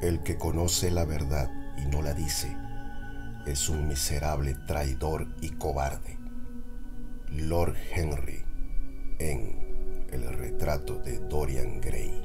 El que conoce la verdad y no la dice es un miserable traidor y cobarde. Lord Henry en El retrato de Dorian Gray.